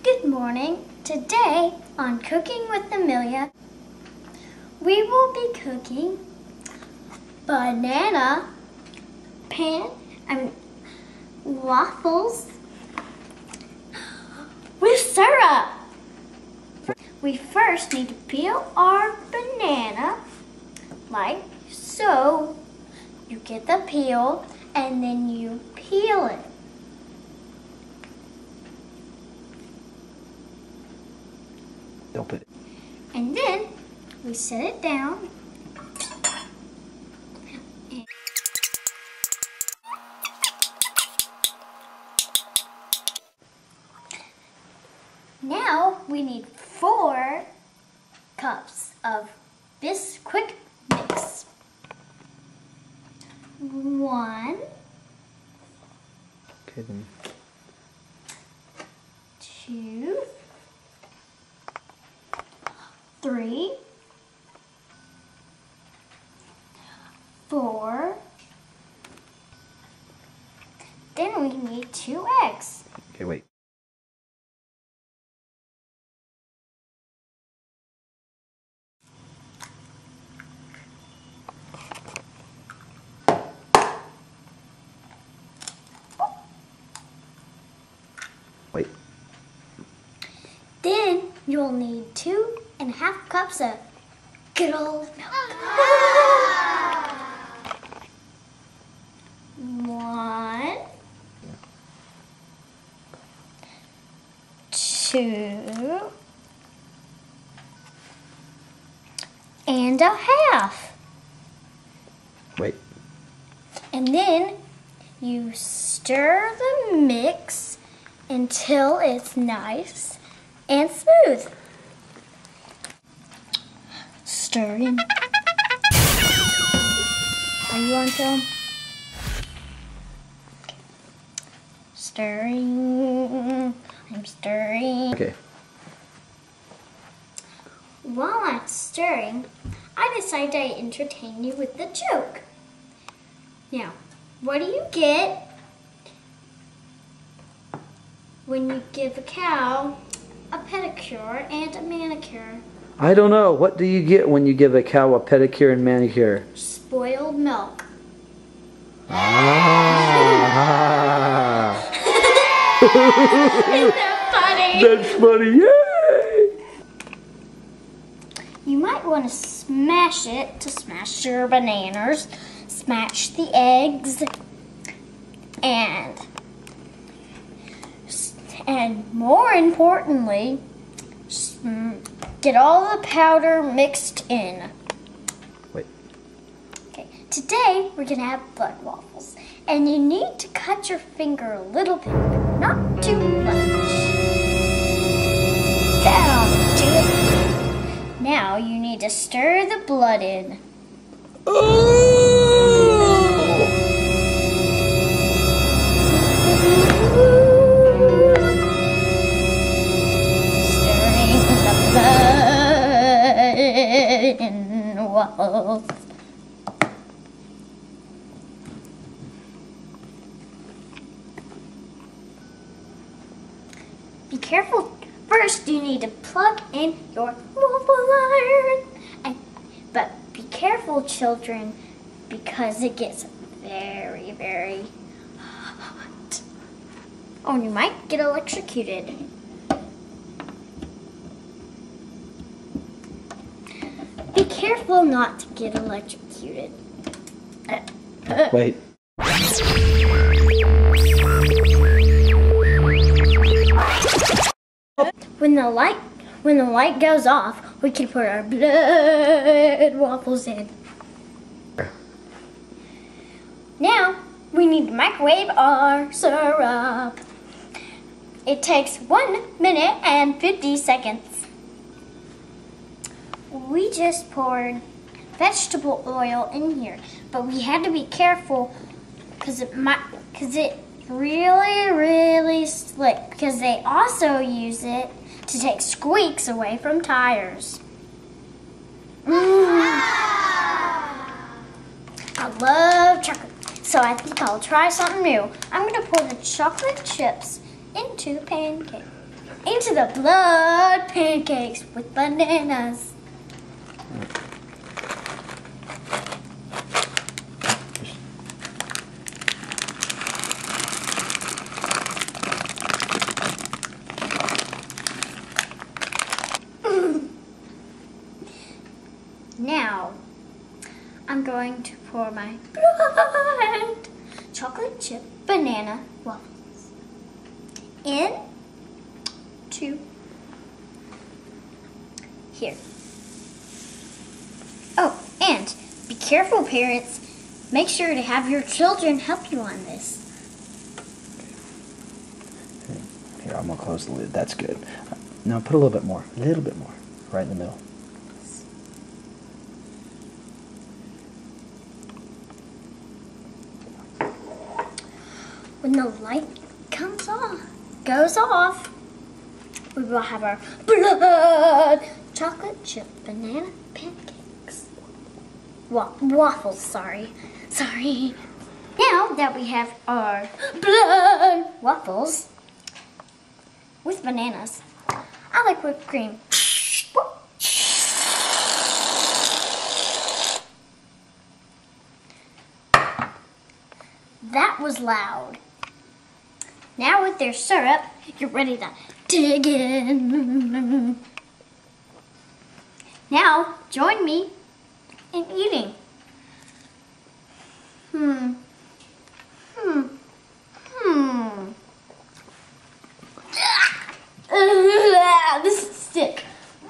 Good morning. Today on Cooking with Amelia, we will be cooking banana waffles with syrup. We first need to peel our banana like so. You get the peel and then you peel it. Don't put it. And then we set it down. Now we need 4 cups of this quick mix. 1, Okay, then. 2, 3, 4. Then we need 2 eggs. Okay, wait. Wait. Then you'll need 2.5 cups of good old milk. 1, 2, and a half. Wait. And then you stir the mix until it's nice and smooth. Stirring. Are you on film? Stirring. I'm stirring. Okay. While I'm stirring, I decided to entertain you with the joke. Now, what do you get when you give a cow a pedicure and a manicure? I don't know. What do you get when you give a cow a pedicure and manicure? Spoiled milk. Ah! Isn't that funny? That's funny. Yay! You might want to smash it to smash your bananas, smash the eggs, and more importantly, get all the powder mixed in. Wait. Okay, today we're gonna have blood waffles, and you need to cut your finger a little bit, not too much. Down to it. Now you need to stir the blood in. Stirring the blood in waffles. Be careful. First, you need to plug in your waffle iron. But be careful, children, because it gets very, very hot. Oh, and you might get electrocuted. Be careful not to get electrocuted. Wait. When the light goes off, we can put our blood waffles in. Now, we need to microwave our syrup. It takes 1 minute and 50 seconds. We just poured vegetable oil in here, but we had to be careful because it's really, really slick, because they also use it to take squeaks away from tires. I love chocolate, so I think I'll try something new. I'm going to pour the chocolate chips into the pancake. Into the blood pancakes with bananas. Now, I'm going to pour my blood chocolate chip banana waffles into here. Oh, and be careful, parents. Make sure to have your children help you on this. Here, I'm gonna close the lid. That's good. Now put a little bit more, right in the middle. When the light goes off, we will have our blood chocolate chip banana pancakes. Waffles, sorry. Now that we have our blood waffles with bananas, I like whipped cream. That was loud. Now with their syrup, you're ready to dig in. Now, join me in eating. This is sick.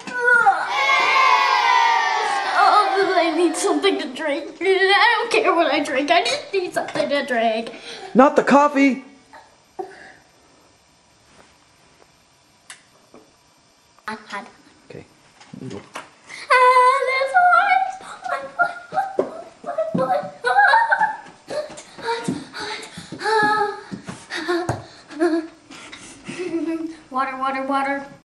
Oh, I need something to drink. I don't care what I drink. I just need something to drink. Not the coffee. Hot. Okay. Water.